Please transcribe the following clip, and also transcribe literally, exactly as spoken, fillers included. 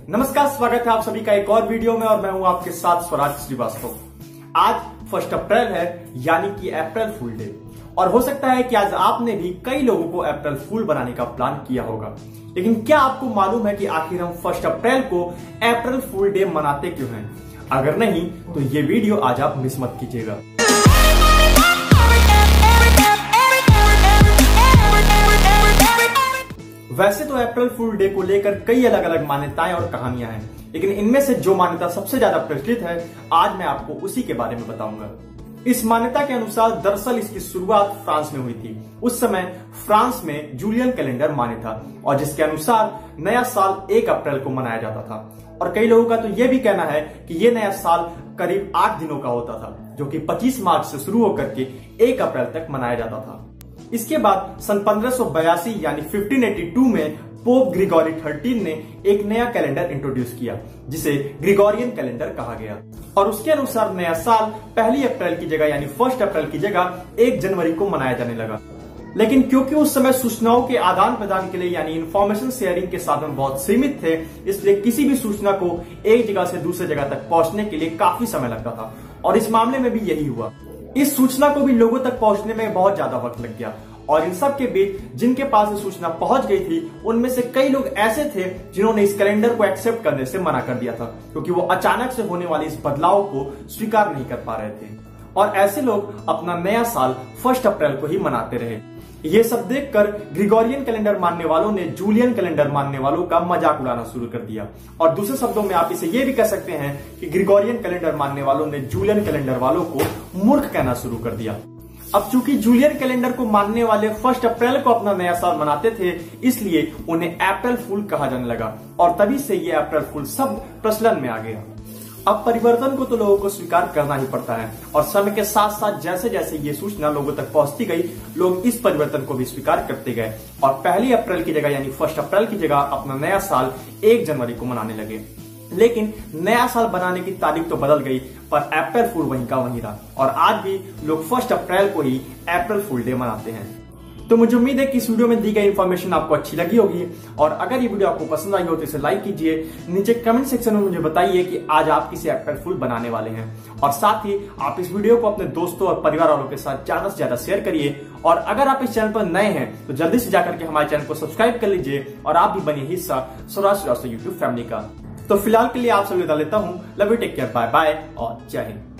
नमस्कार, स्वागत है आप सभी का एक और वीडियो में और मैं हूं आपके साथ स्वराज श्रीवास्तव। आज फर्स्ट अप्रैल है, यानी कि अप्रैल फूल डे। और हो सकता है कि आज आपने भी कई लोगों को अप्रैल फूल बनाने का प्लान किया होगा, लेकिन क्या आपको मालूम है कि आखिर हम फर्स्ट अप्रैल को अप्रैल फूल डे मनाते क्यों हैं? अगर नहीं तो ये वीडियो आज आप मिस मत कीजिएगा। वैसे तो अप्रैल फूल डे को लेकर कई अलग अलग मान्यताएं और कहानियां हैं, लेकिन इनमें से जो मान्यता सबसे ज्यादा प्रचलित है आज मैं आपको उसी के बारे में बताऊंगा। इस मान्यता के अनुसार दरअसल इसकी शुरुआत फ्रांस में हुई थी। उस समय फ्रांस में जूलियन कैलेंडर मान्य था और जिसके अनुसार नया साल एक अप्रैल को मनाया जाता था। और कई लोगों का तो यह भी कहना है कि यह नया साल करीब आठ दिनों का होता था, जो कि पच्चीस मार्च से शुरू होकर के एक अप्रैल तक मनाया जाता था। इसके बाद सन पंद्रह सौ बयासी यानी पंद्रह सौ बयासी में पोप ग्रिगोरी तेरह ने एक नया कैलेंडर इंट्रोड्यूस किया, जिसे ग्रिगोरियन कैलेंडर कहा गया। और उसके अनुसार नया साल पहली अप्रैल की जगह यानी फर्स्ट अप्रैल की जगह एक जनवरी को मनाया जाने लगा। लेकिन क्योंकि उस समय सूचनाओं के आदान प्रदान के लिए यानी इंफॉर्मेशन शेयरिंग के साधन बहुत सीमित थे, इसलिए किसी भी सूचना को एक जगह से दूसरी जगह तक पहुंचने के लिए काफी समय लगता था। और इस मामले में भी यही हुआ। इस सूचना को भी लोगों तक पहुंचने में बहुत ज्यादा वक्त लग गया। और इन सब के बीच जिनके पास ये सूचना पहुंच गई थी, उनमें से कई लोग ऐसे थे जिन्होंने इस कैलेंडर को एक्सेप्ट करने से मना कर दिया था, क्योंकि वो अचानक से होने वाले इस बदलाव को स्वीकार नहीं कर पा रहे थे। और ऐसे लोग अपना नया साल फर्स्ट अप्रैल को ही मनाते रहे। ये सब देखकर ग्रिगोरियन कैलेंडर मानने वालों ने जूलियन कैलेंडर मानने वालों का मजाक उड़ाना शुरू कर दिया। और दूसरे शब्दों में आप इसे ये भी कह सकते हैं कि ग्रिगोरियन कैलेंडर मानने वालों ने जूलियन कैलेंडर वालों को मूर्ख कहना शुरू कर दिया। अब चूंकि जूलियन कैलेंडर को मानने वाले फर्स्ट अप्रैल को अपना नया साल मनाते थे, इसलिए उन्हें अप्रैल फूल कहा जाने लगा और तभी से ये अप्रैल फूल शब्द प्रचलन में आ गया। अब परिवर्तन को तो लोगों को स्वीकार करना ही पड़ता है और समय के साथ साथ जैसे जैसे ये सूचना लोगों तक पहुंचती गई, लोग इस परिवर्तन को भी स्वीकार करते गए और पहली अप्रैल की जगह यानी फर्स्ट अप्रैल की जगह अपना नया साल एक जनवरी को मनाने लगे। लेकिन नया साल बनाने की तारीख तो बदल गई, पर अप्रैल फूल वहीं का वहीं रहा और आज भी लोग फर्स्ट अप्रैल को ही अप्रैल फूल डे मनाते हैं। तो मुझे उम्मीद है कि इस वीडियो में दी गई इन्फॉर्मेशन आपको अच्छी लगी होगी और अगर ये वीडियो आपको पसंद आई हो तो इसे लाइक कीजिए। नीचे कमेंट सेक्शन में मुझे बताइए कि आज आप किसे अप्रैल फूल बनाने वाले हैं और साथ ही आप इस वीडियो को अपने दोस्तों और परिवार वालों के साथ ज्यादा से ज्यादा शेयर करिए। और अगर आप इस चैनल पर नए हैं तो जल्दी से जाकर के हमारे चैनल को सब्सक्राइब कर लीजिए और आप भी बनिए हिस्सा स्वराज श्रीवास्तव यूट्यूब फैमिली का। तो फिलहाल के लिए आप सभी विदा लेता हूँ। Love you, take care, bye bye और जय हिंद।